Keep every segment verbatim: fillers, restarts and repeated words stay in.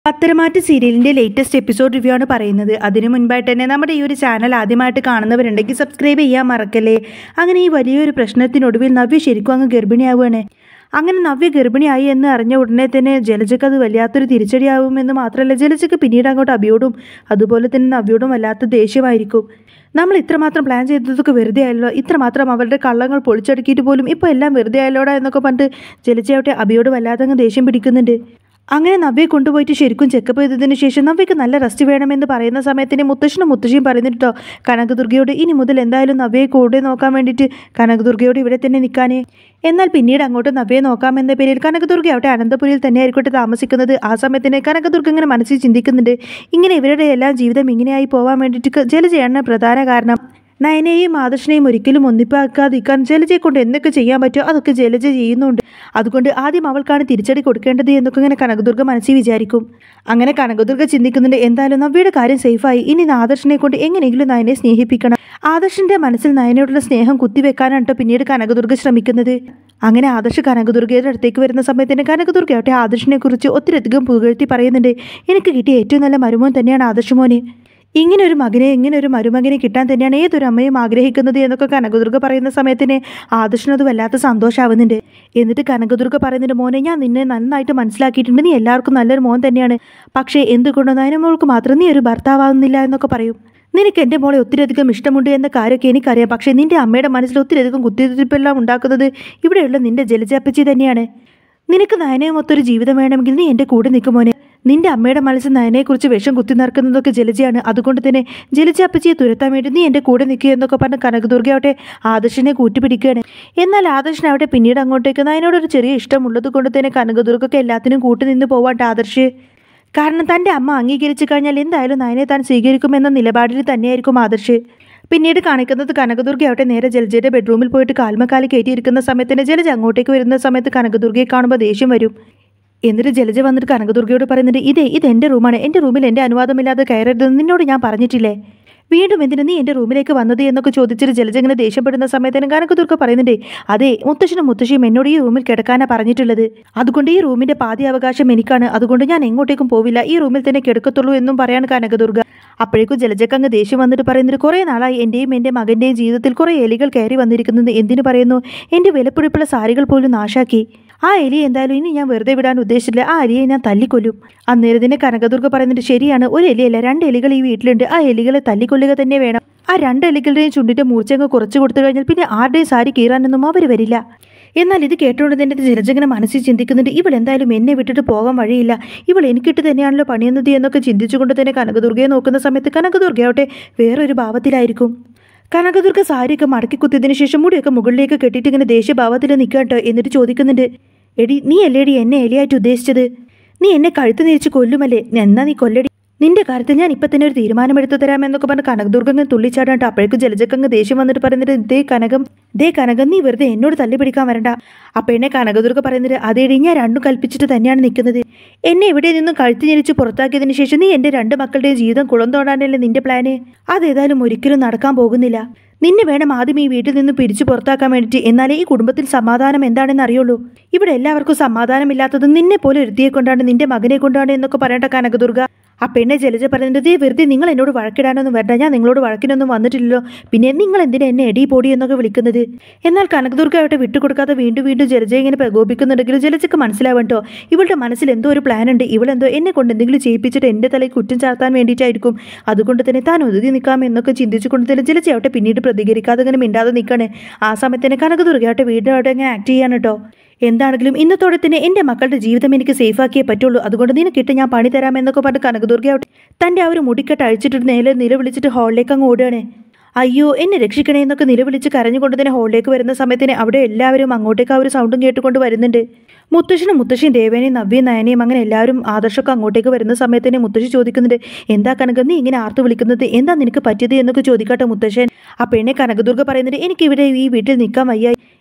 പത്തരമാറ്റ് സീരിയലിൻ്റെ latest episode review ആണ് പറയുന്നത്. അതിനു മുൻപായിട്ട് തന്നെ നമ്മുടെ ഈ ഒരു ചാനൽ ആദ്യമായിട്ട് കാണുന്നവരുണ്ടെങ്കിൽ സബ്സ്ക്രൈബ് ചെയ്യാൻ മറക്കല്ലേ. അങ്ങനെ ഈ വലിയൊരു പ്രശ്നത്തിനൊടുവിൽ നവ്യ ശരിക്കും അങ്ങ് ഗർഭിണിയാവുകയാണ്. അങ്ങനെ നവ്യ ഗർഭിണിയായി എന്ന് അറിഞ്ഞ ഉടനെ തന്നെ ജലജയ്ക്ക് അത് വല്ലാത്തൊരു തിരിച്ചടിയാവുമെന്ന് മാത്രമല്ല, ജലജയ്ക്ക് പിന്നീട് അങ്ങോട്ട് അഭിയോടും അതുപോലെ തന്നെ നവ്യോടും വല്ലാത്ത ദേഷ്യമായിരിക്കും. നമ്മൾ ഇത്രമാത്രം പ്ലാൻ ചെയ്തതൊക്കെ വെറുതെ ആയല്ലോ, ഇത്രമാത്രം അവരുടെ കള്ളങ്ങൾ പൊളിച്ചടുക്കിയിട്ട് പോലും ഇപ്പോൾ എല്ലാം വെറുതെ ആയല്ലോടാ എന്നൊക്കെ പറഞ്ഞിട്ട് ജലജയാവട്ടെ അഭിയോട് വല്ലാതെ അങ്ങ് ദേഷ്യം പിടിക്കുന്നുണ്ട്. അങ്ങനെ നവ്യയെ കൊണ്ടുപോയിട്ട് ശരിക്കും ചെക്കപ്പ് ചെയ്തതിന് ശേഷം നവ്യക്ക് നല്ല റെസ്റ്റ് വേണമെന്ന് പറയുന്ന സമയത്തിന് മുത്തശ്ശനും മുത്തശ്ശിയും പറയുന്നിട്ടോ കനകദുർഗയോട് ഇനി മുതൽ എന്തായാലും നവ്യയെ കൂടെ നോക്കാൻ വേണ്ടിയിട്ട് കനകദുർഗയോട് ഇവിടെ തന്നെ നിൽക്കാനേ. എന്നാൽ പിന്നീട് അങ്ങോട്ട് നവ്യയെ നോക്കാമെന്ന പേരിൽ കനകദുർഗ അവിടെ അനന്തപുരിയിൽ തന്നെ ആയിരിക്കട്ടെ താമസിക്കുന്നത്. ആ സമയത്തിന് കനകദുർഗ ഇങ്ങനെ മനസ്സിൽ ചിന്തിക്കുന്നുണ്ട്, ഇങ്ങനെ ഇവരുടെ എല്ലാം ജീവിതം ഇങ്ങനെയായി പോകാൻ വേണ്ടിയിട്ട് ജലജയാണ് പ്രധാന കാരണം. നയനയെയും ആദർശനെയും ഒരിക്കലും ഒന്നിപ്പാക്കാതിരിക്കാൻ ജലജയെ കൊണ്ട് എന്തൊക്കെ ചെയ്യാൻ പറ്റുമോ അതൊക്കെ ജലജ ചെയ്യുന്നുണ്ട്. അതുകൊണ്ട് ആദ്യം അവൾക്കാണ് തിരിച്ചടി കൊടുക്കേണ്ടത് എന്നൊക്കെ ഇങ്ങനെ കനകദുർഗ മനസ്സിൽ വിചാരിക്കും. അങ്ങനെ കനകദുർഗ ചിന്തിക്കുന്നുണ്ട്, എന്തായാലും നവ്യയുടെ കാര്യം സേഫായി, ഇനി ആദർശനെ കൊണ്ട് എങ്ങനെയെങ്കിലും നയനെ സ്നേഹിപ്പിക്കണം. ആദർശന്റെ മനസ്സിൽ നയനയോടുള്ള സ്നേഹം കുത്തിവെക്കാനാണ് കേട്ടോ പിന്നീട് കനകദുർഗ ശ്രമിക്കുന്നത്. അങ്ങനെ ആദർശ് കനകദുർഗയുടെ അടുത്തേക്ക് വരുന്ന സമയത്തിന് കനകദുർഗയാവട്ടെ ആദർശിനെ കുറിച്ച് ഒത്തിരിയധികം പുകഴ്ത്തി പറയുന്നുണ്ട്. എനിക്ക് കിട്ടിയ ഏറ്റവും നല്ല മരുമോൻ തന്നെയാണ് ആദർശ് മോനെ. ഇങ്ങനെ ഒരു മകനെ ഇങ്ങനെ ഒരു മരുമകനെ കിട്ടാൻ തന്നെയാണ് ഏതൊരു അമ്മയും ആഗ്രഹിക്കുന്നത് എന്നൊക്കെ കനകദുർഗ പറയുന്ന സമയത്തിന് ആദർശിനത് വല്ലാത്ത സന്തോഷമാവുന്നുണ്ട്. എന്നിട്ട് കനകദുർഗ പറയുന്നുണ്ട്, മോനെ ഞാൻ നിന്നെ നന്നായിട്ട് മനസ്സിലാക്കിയിട്ടുണ്ട്, നീ എല്ലാവർക്കും നല്ലൊരു മോൻ തന്നെയാണ്, പക്ഷേ എന്തുകൊണ്ടോ നയനമോൾക്ക് മാത്രം നീ ഒരു ഭർത്താവാകുന്നില്ല എന്നൊക്കെ പറയും. നിനക്ക് എൻ്റെ മോളെ ഒത്തിരിയധികം ഇഷ്ടമുണ്ട് എന്ന കാര്യമൊക്കെ എനിക്കറിയാം, പക്ഷേ നിൻ്റെ അമ്മയുടെ മനസ്സിൽ ഒത്തിരിയധികം കുത്തിരിപ്പെല്ലാം ഉണ്ടാക്കുന്നത് ഇവിടെയുള്ള നിൻ്റെ ജലജാപ്പച്ചി തന്നെയാണ്. നിനക്ക് നയനയുമൊത്തൊരു ജീവിതം വേണമെങ്കിൽ നീ എൻ്റെ കൂടെ നിൽക്കുമോനെ. നിന്റെ അമ്മയുടെ മനസ്സിൽ നയനെക്കുറിച്ച് വിഷം കുത്തി നിറക്കുന്നതൊക്കെ ജലജയാണ്, അതുകൊണ്ട് തന്നെ ജലജ അപ്പച്ചിയെ തുരത്താൻ വേണ്ടി നീ എൻ്റെ കൂടെ നിൽക്കുക എന്നൊക്കെ പറഞ്ഞ് കനകദുർഗയാവട്ടെ ആദർശിനെ കൂട്ടിപ്പിടിക്കുകയാണ്. എന്നാൽ ആദർശനാവട്ടെ പിന്നീട് അങ്ങോട്ടേക്ക് നയനോടൊരു ചെറിയ ഇഷ്ടമുള്ളത് കൊണ്ട് തന്നെ കനകദുർഗയ്ക്ക് എല്ലാത്തിനും കൂട്ടി നിന്ന് പോവാട്ടെ ആദർശ്. കാരണം തൻ്റെ അമ്മ അംഗീകരിച്ചു കഴിഞ്ഞാൽ എന്തായാലും നയനെ താൻ സ്വീകരിക്കുമെന്ന നിലപാടിൽ തന്നെയായിരിക്കും ആദർശ്. പിന്നീട് കാണിക്കുന്നത് കനകദുർഗയാവട്ടെ നേരെ ജലജയുടെ ബെഡ്റൂമിൽ പോയിട്ട് കാൽമക്കാലി കയറ്റിയിരിക്കുന്ന സമയത്തിന് ജലജ അങ്ങോട്ടേക്ക് വരുന്ന സമയത്ത് കനകദുർഗയെ കാണുമ്പോൾ ദേഷ്യം വരും. എന്നിട്ട് ജലജ വന്നിട്ട് കനകദുർഗയോട് പറയുന്നുണ്ട്, ഇതേ ഇത് എൻ്റെ റൂമാണ്, എൻ്റെ റൂമിൽ എൻ്റെ അനുവാദമില്ലാതെ കയറരുതെന്ന് നിന്നോട് ഞാൻ പറഞ്ഞിട്ടില്ലേ, വീണ്ടും എന്തിനാ നീ എൻ്റെ റൂമിലേക്ക് വന്നത് എന്നൊക്കെ ചോദിച്ചിട്ട് ജലജ ഇങ്ങനെ ദേഷ്യപ്പെടുന്ന സമയത്തിന് കനകദുർഗ പറയുന്നുണ്ട്, അതെ മുത്തശ്ശനും മുത്തശ്ശിയും എന്നോട് ഈ റൂമിൽ കിടക്കാനാണ് പറഞ്ഞിട്ടുള്ളത്, അതുകൊണ്ട് ഈ റൂമിൻ്റെ പാതി അവകാശം എനിക്കാണ്, അതുകൊണ്ട് ഞാൻ എങ്ങോട്ടേക്കും പോവില്ല, ഈ റൂമിൽ തന്നെ കിടക്കത്തുള്ളൂ എന്നും പറയാണ് കനകദുർഗ. അപ്പോഴേക്കും ജലജക്ക് അങ്ങ് ദേഷ്യം വന്നിട്ട് പറയുന്നത്, കുറേ നാളായി എൻ്റെയും എൻ്റെ മകൻ്റെയും ജീവിതത്തിൽ കുറേ എലികൾ കയറി വന്നിരിക്കുന്നത്, എന്തിനു പറയുന്നു, എൻ്റെ വിലപിടിപ്പുള്ള സാരികൾ പോലും നാശാക്കി. ആ എലി എന്തായാലും ഇനി ഞാൻ വെറുതെ വിടാൻ ഉദ്ദേശിച്ചില്ല, ആ എലിയെ ഞാൻ തല്ലിക്കൊല്ലും. അന്നേരത്തിന് കനകദുർഗ പറയുന്നുണ്ട്, ശരിയാണ്, ഒരു എലിയല്ല രണ്ട് എലികൾ ഈ വീട്ടിലുണ്ട്, ആ എലികളെ തല്ലിക്കൊല്ലുക തന്നെ വേണം. ആ രണ്ട് എലികളുടെയും ചുണ്ടിൻ്റെ മൂർച്ചങ്ങ് കുറച്ച് കൊടുത്തു കഴിഞ്ഞാൽ പിന്നെ ആരുടെയും സാരി കീറാനൊന്നും അവർ വരില്ല. എന്നാൽ ഇത് കേട്ടുകൊണ്ട് തന്നെ ജലജങ്ങനെ മനസ്സിൽ ചിന്തിക്കുന്നുണ്ട്, ഇവൾ എന്തായാലും എന്നെ വിട്ടിട്ട് പോകാൻ വഴിയില്ല, ഇവൾ എനിക്കിട്ട് തന്നെയാണല്ലോ പണിയുന്നത് എന്നൊക്കെ ചിന്തിച്ചുകൊണ്ട് തന്നെ കനകദുർഗയെ നോക്കുന്ന സമയത്ത് കനകദുർഗയാവട്ടെ വേറൊരു ഭാവത്തിലായിരിക്കും. കനകദുർഗ സാരിയൊക്കെ മടക്കി കുത്തിയതിനു ശേഷം മുടിയൊക്കെ മുകളിലേക്ക് കെട്ടിയിട്ട് ഇങ്ങനെ ദേഷ്യഭാവത്തിൽ നിൽക്കുക കേട്ടോ. എന്നിട്ട് ചോദിക്കുന്നുണ്ട്, എടി നീ അല്ലേടി എന്നെ എലിയായിട്ട് ഉദ്ദേശിച്ചത്, നീ എന്നെ കഴുത്ത് നീച്ച് കൊല്ലുമല്ലേ, എന്നാ നീ കൊല്ലടി, നിന്റെ കാര്യത്തിൽ ഞാൻ ഇപ്പം തന്നെ ഒരു തീരുമാനമെടുത്തു തരാമെന്നൊക്കെ പറഞ്ഞ് കനകദുർഗങ്ങ് തുള്ളിച്ചാടാണ്ട്. അപ്പോഴേക്കും ജലജക്കങ്ങ് ദേഷ്യം വന്നിട്ട് പറയുന്നത്, ദേ കനകം ദേ കനകം നീ വെറുതെ എന്നോട് തല്ലി പിടിക്കാൻ വരണ്ട. അപ്പം എന്നെ കനകദുർഗ പറയുന്നത്, അതേടി ഞാൻ രണ്ടും കൽപ്പിച്ചിട്ട് തന്നെയാണ് നിൽക്കുന്നത്, എന്നെ ഇവിടെ നിന്നും കഴുത്തി ഞെരിച്ച് പുറത്താക്കിയതിന് ശേഷം നീ എൻ്റെ രണ്ട് മക്കളുടെയും ജീവിതം കുളം തോണ്ടാനല്ലേ നിന്റെ പ്ലാന്, അതേതായാലും ഒരിക്കലും നടക്കാൻ പോകുന്നില്ല. നിന്നെ വേണം ആദ്യം ഈ വീട്ടിൽ നിന്ന് പിരിച്ചു പുറത്താക്കാൻ വേണ്ടിയിട്ട്, എന്നാലേ ഈ കുടുംബത്തിൽ സമാധാനം എന്താണെന്ന് അറിയുള്ളൂ. ഇവിടെ എല്ലാവർക്കും സമാധാനമില്ലാത്തത് നിന്നെ പോലെ ഒരുത്തിയെ കൊണ്ടാണ്, നിന്റെ മകനെ കൊണ്ടാണ് എന്നൊക്കെ പറയണ്ട കനകദുർഗ. ആ പെണ്ണെ ജലജ പറയുന്നത്, വെറുതെ നിങ്ങൾ എന്നോട് വഴക്കിടാനൊന്നും വരണ്ട, ഞാൻ നിങ്ങളോട് വഴക്കിനൊന്നും വന്നിട്ടില്ലല്ലോ, പിന്നെ നിങ്ങൾ എന്തിനാ എന്നെ എടി പൊടി എന്നൊക്കെ വിളിക്കുന്നത്. എന്നാൽ കനകദുർഗ ആവട്ടെ വിട്ടുകൊടുക്കാതെ വീണ്ടും വീണ്ടും ജലജ ഇങ്ങനെ പ്രകോപിക്കുന്നുണ്ടെങ്കിലും ജലജക്ക് മനസ്സിലാവട്ടോ ഇവളുടെ മനസ്സിൽ എന്തോ ഒരു പ്ലാൻ ഉണ്ട്, ഇവളെന്തോ എന്നെ കൊണ്ട് എന്തെങ്കിലും ചെയ്യിപ്പിച്ചിട്ട് എൻ്റെ തലയിൽ കുറ്റം ചാർത്താൻ വേണ്ടിയിട്ടായിരിക്കും, അതുകൊണ്ട് തന്നെ താൻ ഒതുങ്ങി നിൽക്കാം എന്നൊക്കെ ചിന്തിച്ചുകൊണ്ട് തന്നെ ജലജ ആവട്ടെ പിന്നീട് പ്രതികരിക്കാതെ ഇങ്ങനെ മിണ്ടാതെ നിൽക്കണേ. ആ സമയത്തിന് കനകദുർഗ ആവട്ടെ വീണ്ടും അവിടെ അങ്ങനെ ആക്ട് ചെയ്യാൻ കേട്ടോ. എന്താണെങ്കിലും ഇന്നത്തോടെ തന്നെ എൻ്റെ മക്കളുടെ ജീവിതം എനിക്ക് സേഫാക്കിയേ പറ്റുള്ളൂ, അതുകൊണ്ട് നിനക്കിട്ട് ഞാൻ പണി തരാമെന്നൊക്കെ പറഞ്ഞ് കനകദുർഗയാവട്ടെ തൻ്റെ ആ ഒരു മുടിക്കെട്ട് അഴിച്ചിട്ട് നേരെ നിലവിളിച്ചിട്ട് ഹോളിലേക്ക് അങ്ങ് ഓടുകയാണ്. അയ്യോ എന്നെ രക്ഷിക്കണേ എന്നൊക്കെ നിലവിളിച്ച് കരഞ്ഞുകൊണ്ട് തന്നെ ഹോളിലേക്ക് വരുന്ന സമയത്തിന് അവിടെ എല്ലാവരും അങ്ങോട്ടേക്ക് ആ ഒരു സൗണ്ടും കേട്ടുകൊണ്ട് വരുന്നുണ്ട്. മുത്തശ്ശനും മുത്തശ്ശിയും ദേവേനയും നവ്യയും നയനയും അങ്ങനെ എല്ലാവരും ആദർശമൊക്കെ അങ്ങോട്ടേക്ക് വരുന്ന സമയത്തിന് മുത്തശ്ശി ചോദിക്കുന്നുണ്ട്, എന്താ കനക നീ ഇങ്ങനെ ആർത്ത് വിളിക്കുന്നത്, എന്താ നിനക്ക് പറ്റിയത് എന്നൊക്കെ ചോദിക്കട്ടെ മുത്തശ്ശൻ. ആ പെണ്ണെ കനകദുർഗ പറയുന്നുണ്ട്, എനിക്കിവിടെ ഈ വീട്ടിൽ നിൽക്കാൻ വയ്യ,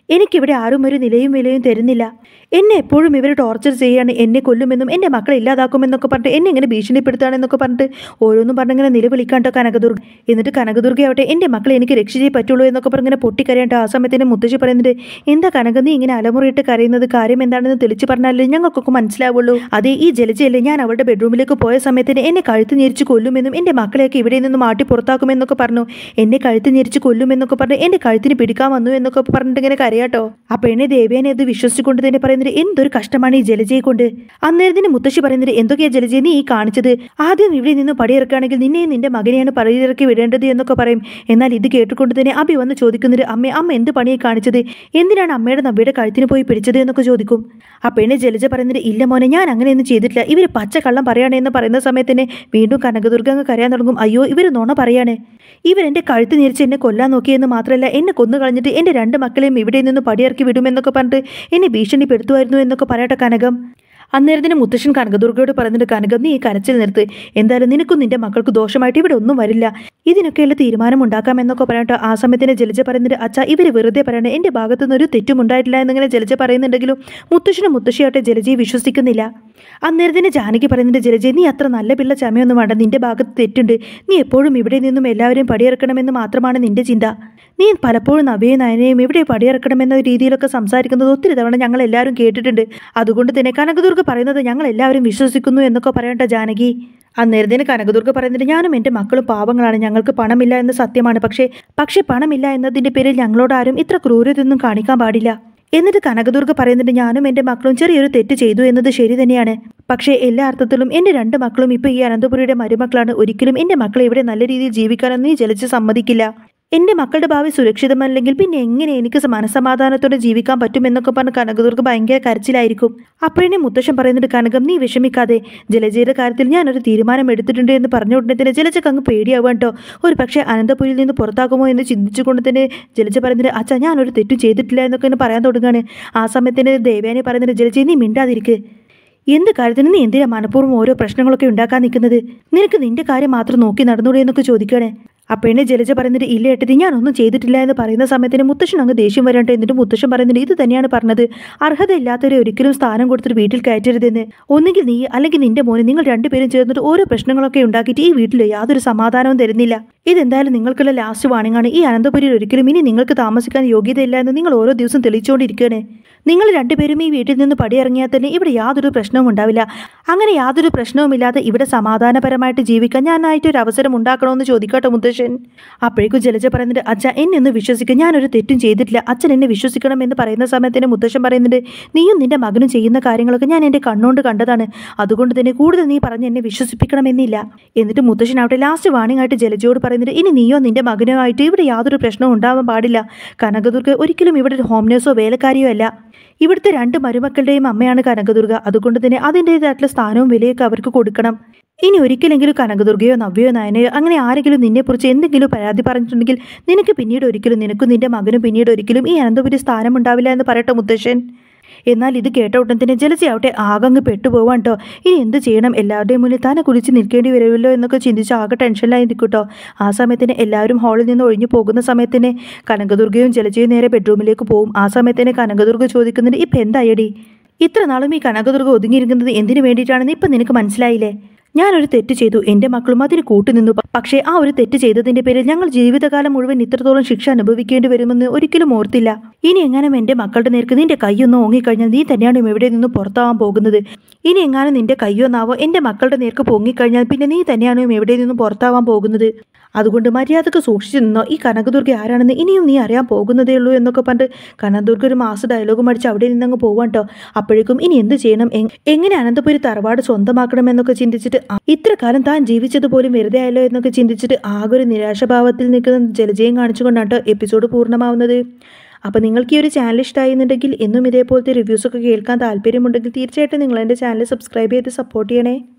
എനിക്കിവിടെ ആരും ഒരു നിലയും വിലയും തരുന്നില്ല. എന്നെ എപ്പോഴും ഇവർ ടോർച്ചർ ചെയ്യാണ്, എന്നെ കൊല്ലുമെന്നും എൻ്റെ മക്കളെ ഇല്ലാതാക്കുമെന്നൊക്കെ പറഞ്ഞിട്ട് എന്നെ ഇങ്ങനെ ഭീഷണിപ്പെടുത്തുകയാണെന്നൊക്കെ പറഞ്ഞിട്ട് ഓരോന്നും പറഞ്ഞിങ്ങനെ നിലവിളിക്കാണ്ടോ കനകദുർഗ. എന്നിട്ട് കനകദുർഗയാവട്ടെ എൻ്റെ മക്കളെ എനിക്ക് രക്ഷിച്ചേ പറ്റുള്ളൂ എന്നൊക്കെ പറഞ്ഞിങ്ങനെ പൊട്ടിക്കരയാണ്ട് ആ സമയത്തിന് മുത്തശ്ശി പറയുന്നുണ്ട്, എന്താ കനക നീ ഇങ്ങനെ അലമുറയിട്ട് കരയുന്നത്, കാര്യം എന്താണെന്ന് തെളിച്ച് പറഞ്ഞാലേ ഞങ്ങൾക്കൊക്കെ മനസ്സിലാവുള്ളൂ. അതേ ഈ ജലജയല്ലേ ഞാൻ അവളുടെ ബെഡ്റൂമിലേക്ക് പോയ സമയത്തിന് എന്നെ കഴുത്ത് ഞെരിച്ച് കൊല്ലുമെന്നും എൻ്റെ മക്കളെയൊക്കെ ഇവിടെ നിന്ന് മാറ്റി പുറത്താക്കുമെന്നൊക്കെ പറഞ്ഞു. എന്നെ കഴുത്ത് ഞെരിച്ച് കൊല്ലുമെന്നൊക്കെ പറഞ്ഞ് എൻ്റെ കഴുത്തിന് പിടിക്കാൻ വന്നു എന്നൊക്കെ പറഞ്ഞിട്ട് ഇങ്ങനെ കരയാട്ടോ. ആ പെണ്ണെ ദേവേനെ അത് വിശ്വസിച്ചുകൊണ്ട് തന്നെ പറയുന്നത്, എന്തൊരു കഷ്ടമാണ് ഈ ജലജയെ കൊണ്ട്. അന്നേരത്തിന് മുത്തശ്ശി പറയുന്നത്, എന്തൊക്കെയാ ജലജയെ നീ ഈ കാണിച്ചത്, ആദ്യം ഇവിടെ നിന്ന് പടിയിറക്കുകയാണെങ്കിൽ നിന്നെയും നിന്റെ മകനെയാണ് പടിയിറക്കി വിടേണ്ടത് എന്നൊക്കെ പറയും. എന്നാൽ ഇത് കേട്ടുകൊണ്ട് തന്നെ അബി വന്ന് ചോദിക്കുന്നത്, അമ്മ അമ്മ എന്ത് പണിയെ കാണിച്ചത്, എന്തിനാണ് അമ്മയുടെ നവ്യയുടെ കഴുത്തിന് പോയി പിടിച്ചത് എന്നൊക്കെ ചോദിക്കും. ആ പെണ്ണെ ജലജ പറയുന്നത്, ഇല്ല മോനെ ഞാൻ അങ്ങനെയൊന്നും ചെയ്തിട്ടില്ല, ഇവർ പച്ചക്കള്ളം പറയാണ് എന്ന് പറയുന്ന സമയത്തിന് വീണ്ടും കനകദുർഗ അങ്ങ് കരയാൻ തുടങ്ങും. അയ്യോ ഇവർ നുണ പറയാണ്, ഇവരെൻ്റെ കഴുത്ത് ഞെരിച്ച് എന്നെ കൊല്ലാൻ നോക്കിയെന്ന് മാത്രമല്ല എന്നെ കൊന്നു കളഞ്ഞിട്ട് എൻ്റെ രണ്ട് മക്കളെയും ഇവിടെ നിന്ന് പടിയിറക്കി വിടുമെന്നൊക്കെ പറഞ്ഞിട്ട് എന്നെ ഭീഷണിപ്പെടുത്തുമായിരുന്നു എന്നൊക്കെ പറയട്ടെ കനകം. അന്നേരത്തിന് മുത്തശ്ശൻ കനകദുർഗയോട് പറഞ്ഞിട്ട്, കനകം നീ ഈ കരച്ചിൽ നിർത്ത്, എന്തായാലും നിനക്കും നിന്റെ മക്കൾക്ക് ദോഷമായിട്ട് ഇവിടെ ഒന്നും വരില്ല, ഇതിനൊക്കെയുള്ള തീരുമാനം ഉണ്ടാക്കാമെന്നൊക്കെ പറയട്ടെ. ആ സമയത്തിന് ജലജ പറയുന്നുണ്ട്, അച്ഛാ ഇവർ വെറുതെ പറയണേ, എൻ്റെ ഭാഗത്തു നിന്നൊരു തെറ്റും ഉണ്ടായിട്ടില്ല എന്നിങ്ങനെ ജലജ പറയുന്നുണ്ടെങ്കിലും മുത്തശ്ശനും മുത്തശ്ശിയായിട്ട് ജലജയെ വിശ്വസിക്കുന്നില്ല. അന്നേരത്തിന് ജാനകി പറയുന്നുണ്ട്, ജലജ നീ അത്ര നല്ല പിള്ള ചമയൊന്നും വേണ്ട, നിന്റെ ഭാഗത്ത് തെറ്റുണ്ട്, നീ എപ്പോഴും ഇവിടെ നിന്നും എല്ലാവരെയും പടിയിറക്കണമെന്ന് മാത്രമാണ് നിന്റെ ചിന്ത, നീ പലപ്പോഴും നവ്യയും നയനയും ഇവിടെ പടിയിറക്കണമെന്ന രീതിയിലൊക്കെ സംസാരിക്കുന്നത് ഒത്തിരി തവണ ഞങ്ങൾ എല്ലാവരും കേട്ടിട്ടുണ്ട്, അതുകൊണ്ട് തന്നെ കനകദുർഗ പറയുന്നത് ഞങ്ങൾ എല്ലാവരും വിശ്വസിക്കുന്നു എന്നൊക്കെ പറയട്ടെ ജാനകി. അന്നേരത്തിന് കനകദുർഗ പറയുന്നുണ്ട്, ഞാനും എൻ്റെ മക്കളും പാവങ്ങളാണ്, ഞങ്ങൾക്ക് പണമില്ല എന്ന് സത്യമാണ്, പക്ഷേ പക്ഷേ പണമില്ല എന്നതിൻ്റെ പേരിൽ ഞങ്ങളോട് ആരും ഇത്ര ക്രൂരതൊന്നും കാണിക്കാൻ പാടില്ല. എന്നിട്ട് കനകദുർഗ പറയുന്നുണ്ട്, ഞാനും എൻ്റെ മക്കളും ചെറിയൊരു തെറ്റ് ചെയ്തു എന്നത് ശരി തന്നെയാണ്, പക്ഷേ എല്ലാ അർത്ഥത്തിലും എൻ്റെ രണ്ട് മക്കളും ഇപ്പോൾ ഈ അനന്തപുരിയുടെ മരുമക്കളാണ്, ഒരിക്കലും എൻ്റെ മക്കളെ ഇവിടെ നല്ല രീതിയിൽ ജീവിക്കാനൊന്നും നീ ജലജ സമ്മതിക്കില്ല, എൻ്റെ മക്കളുടെ ഭാവി സുരക്ഷിതമല്ലെങ്കിൽ പിന്നെ എങ്ങനെ എനിക്ക് മനസ്സമാധാനത്തോടെ ജീവിക്കാൻ പറ്റുമെന്നൊക്കെ പറഞ്ഞ് കനകദുർഗ ഭയങ്കര കരച്ചിലായിരിക്കും. അപ്പോഴേ മുത്തശ്ശൻ പറയുന്നുണ്ട്, കനകം നീ വിഷമിക്കാതെ, ജലജയുടെ കാര്യത്തിൽ ഞാനൊരു തീരുമാനം എടുത്തിട്ടുണ്ട് എന്ന് പറഞ്ഞ ഉടനെ തന്നെ ജലജക്ക് അങ്ങ് പേടിയാവാൻ കേട്ടോ. ഒരു പക്ഷേ അനന്തപുരിയിൽ നിന്ന് പുറത്താകുമോ എന്ന് ചിന്തിച്ചുകൊണ്ട് തന്നെ ജലജ പറയുന്നത്, അച്ഛാ ഞാനൊരു തെറ്റും ചെയ്തിട്ടില്ല എന്നൊക്കെ തന്നെ പറയാൻ തുടങ്ങുകയാണ്. ആ സമയത്തിന് ദേവയാനി പറയുന്നത്, ജലജ നീ മിണ്ടാതിരിക്ക്, എന്ത് കാര്യത്തിന് നീ എന്തിനാ മനഃപൂർവ്വം ഓരോ പ്രശ്നങ്ങളൊക്കെ ഉണ്ടാക്കാൻ നിൽക്കുന്നത്, നിനക്ക് നിന്റെ കാര്യം മാത്രം നോക്കി നടന്നൂടെ എന്നൊക്കെ ചോദിക്കുകയാണ്. അപ്പോഴേ ജലജ പറയുന്നത്, ഇല്ല ഏട്ടത്തി ഞാനൊന്നും ചെയ്തിട്ടില്ല എന്ന് പറയുന്ന സമയത്തിന് മുത്തശ്ശൻ അങ്ങ് ദേഷ്യം വരട്ടെ. എന്നിട്ട് മുത്തശ്ശൻ പറയുന്നത്, ഇത് തന്നെയാണ് പറഞ്ഞത്, അർഹതയില്ലാത്തവരെ ഒരിക്കലും സ്ഥാനം കൊടുത്തിട്ട് വീട്ടിൽ കയറ്റരുതെന്ന്, ഒന്നുകിൽ നീ അല്ലെങ്കിൽ നിന്റെ മോനെ നിങ്ങൾ രണ്ടുപേരും ചേർന്നിട്ട് ഓരോ പ്രശ്നങ്ങളൊക്കെ ഉണ്ടാക്കിയിട്ട് ഈ വീട്ടിൽ യാതൊരു സമാധാനവും തരുന്നില്ല, ഇതെന്തായാലും നിങ്ങൾക്കുള്ള ലാസ്റ്റ് വാണിംഗാണ്, ഈ അനന്തപുരിയിൽ ഒരിക്കലും ഇനി നിങ്ങൾക്ക് താമസിക്കാൻ യോഗ്യതയില്ല എന്ന് നിങ്ങൾ ഓരോ ദിവസം തെളിയിച്ചുകൊണ്ടിരിക്കുകയാണ്, നിങ്ങൾ രണ്ടുപേരും ഈ വീട്ടിൽ നിന്ന് പടിയിറങ്ങിയാൽ തന്നെ ഇവിടെ യാതൊരു പ്രശ്നവും ഉണ്ടാവില്ല, അങ്ങനെ യാതൊരു പ്രശ്നവുമില്ലാതെ ഇവിടെ സമാധാനപരമായിട്ട് ജീവിക്കാൻ ഞാനായിട്ടൊരു അവസരം ഉണ്ടാക്കണമെന്ന് ചോദിക്കട്ടെ മുത്തശ്ശൻ. അപ്പോഴേക്കും ജലജ പറയുന്നുണ്ട്, അച്ഛാ എന്നെ ഒന്ന് വിശ്വസിക്കുക, ഞാനൊരു തെറ്റും ചെയ്തിട്ടില്ല, അച്ഛൻ എന്നെ വിശ്വസിക്കണം എന്ന് പറയുന്ന സമയത്തിന് മുത്തശ്ശൻ പറയുന്നുണ്ട്, നീയും നിന്റെ മകനും ചെയ്യുന്ന കാര്യങ്ങളൊക്കെ ഞാൻ എൻ്റെ കണ്ണുകൊണ്ട് കണ്ടതാണ്, അതുകൊണ്ട് തന്നെ കൂടുതൽ നീ പറഞ്ഞ് എന്നെ വിശ്വസിപ്പിക്കണമെന്നില്ല. എന്നിട്ട് മുത്തശ്ശൻ അവിടെ ലാസ്റ്റ് വാണിംഗ് ആയിട്ട് ജലജയോട് പറയുന്നുണ്ട്, ഇനി നീയോ നിന്റെ മകനോ ആയിട്ട് ഇവിടെ യാതൊരു പ്രശ്നവും ഉണ്ടാവാൻ പാടില്ല, കനകദുർഗ ഒരിക്കലും ഇവിടെ ഒരു ഹോം നേഴ്സോ വേലക്കാരിയോ അല്ല, ഇവിടുത്തെ രണ്ട് മരുമക്കളുടെയും അമ്മയാണ് കനകദുർഗ, അതുകൊണ്ട് തന്നെ അതിൻ്റേതായിട്ടുള്ള സ്ഥാനവും വിലയൊക്കെ അവർക്ക് കൊടുക്കണം. ഇനി ഒരിക്കലെങ്കിലും കനകദുർഗയോ നവ്യയോ നയനയോ അങ്ങനെ ആരെങ്കിലും നിന്നെക്കുറിച്ച് എന്തെങ്കിലും പരാതി പറഞ്ഞിട്ടുണ്ടെങ്കിൽ നിനക്ക് പിന്നീട് ഒരിക്കലും നിനക്കും നിന്റെ മകനും പിന്നീട് ഒരിക്കലും ഈ അനന്തപുരി സ്ഥാനം ഉണ്ടാവില്ല എന്ന് പറയട്ടെ മുത്തശ്ശൻ. എന്നാൽ ഇത് കേട്ട ഉടൻ തന്നെ ജലജയാവട്ടെ ആകങ്ങ് പെട്ടുപോവാൻ കേട്ടോ. ഇനി എന്ത് ചെയ്യണം, എല്ലാവരുടെയും മുന്നിൽ തന്നെ കുറിച്ച് നിൽക്കേണ്ടി വരുമല്ലോ എന്നൊക്കെ ചിന്തിച്ച് ആകെ ടെൻഷനിലായി നിൽക്കൂട്ടോ. ആ സമയത്തിന് എല്ലാവരും ഹാളിൽ നിന്ന് ഒഴിഞ്ഞു പോകുന്ന സമയത്തിന് കനകദുർഗയും ജലജയും നേരെ ബെഡ്റൂമിലേക്ക് പോകും. ആ സമയത്തിന് കനകദുർഗ ചോദിക്കുന്നുണ്ട്, ഇപ്പം എന്തായടി, ഇത്ര നാളും ഈ കനകദുർഗ ഒതുങ്ങിയിരിക്കുന്നത് എന്തിനു വേണ്ടിയിട്ടാണെന്ന് ഇപ്പം നിനക്ക് മനസ്സിലായില്ലേ? ഞാനൊരു തെറ്റ് ചെയ്തു, എൻ്റെ മക്കളും അതിന് കൂട്ടുനിന്നു, പക്ഷേ ആ ഒരു തെറ്റ് ചെയ്തതിൻ്റെ പേരിൽ ഞങ്ങൾ ജീവിതകാലം മുഴുവൻ ഇത്രത്തോളം ശിക്ഷ അനുഭവിക്കേണ്ടി വരുമെന്ന് ഒരിക്കലും ഓർത്തില്ല. ഇനി എങ്ങാനും എൻ്റെ മക്കളുടെ നേർക്ക് നിന്റെ കൈയൊന്നും ഓങ്ങിക്കഴിഞ്ഞാൽ നീ തന്നെയാണ് എവിടെ നിന്നും പുറത്താവാൻ പോകുന്നത്. ഇനി എങ്ങാനും നിന്റെ കയ്യൊന്നാവോ എൻ്റെ മക്കളുടെ നേർക്ക് പൊങ്ങിക്കഴിഞ്ഞാൽ പിന്നെ നീ തന്നെയാണ് എവിടെ നിന്നും പുറത്താവാൻ പോകുന്നത്. അതുകൊണ്ട് മര്യാദക്ക് സൂക്ഷിച്ചു നിന്നോ, ഈ കനകദുർഗ ആരാണെന്ന് ഇനിയും നീ അറിയാൻ പോകുന്നതേ ഉള്ളൂ എന്നൊക്കെ പറഞ്ഞിട്ട് കനകദുർഗ ഒരു മാസ് ഡയലോഗും അടിച്ച് അവിടെ നിന്നങ്ങ് പോവാൻ കേട്ടോ. അപ്പോഴേക്കും ഇനി എന്ത് ചെയ്യണം, എങ്ങനെ അനന്തപുരി തറവാട് സ്വന്തമാക്കണം എന്നൊക്കെ ചിന്തിച്ചിട്ട് ഇത്ര കാലം താൻ ജീവിച്ചത് പോലും വെറുതെ ആയല്ലോ എന്നൊക്കെ ചിന്തിച്ചിട്ട് ആകെ ഒരു നിരാശഭാവത്തിൽ നിൽക്കുന്ന ജലജയും കാണിച്ചുകൊണ്ടാണ് എപ്പിസോഡ് പൂർണ്ണമാവുന്നത്. അപ്പോൾ നിങ്ങൾക്ക് ഈ ഒരു ചാനൽ ഇഷ്ടമായിരുന്നുണ്ടെങ്കിൽ എന്നും ഇതേപോലത്തെ റിവ്യൂസൊക്കെ കേൾക്കാൻ താല്പര്യമുണ്ടെങ്കിൽ തീർച്ചയായിട്ടും നിങ്ങൾ എൻ്റെ ചാനൽ സബ്സ്ക്രൈബ് ചെയ്ത് സപ്പോർട്ട് ചെയ്യണേ.